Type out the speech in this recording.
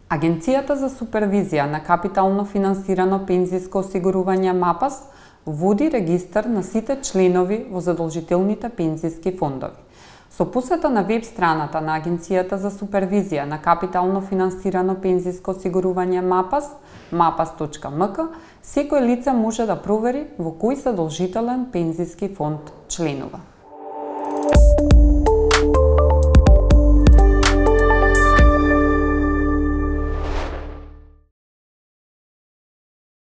Агенцијата за супервизија на капитално финансирано пензиско осигурување МАПАС води регистар на сите членови во задолжителните пензиски фондови. Со посета на веб страната на Агенцијата за супервизија на капитално финансирано пензиско осигурување МАПАС, mapas.mk, секој лице може да провери во кој задолжителен пензиски фонд членува.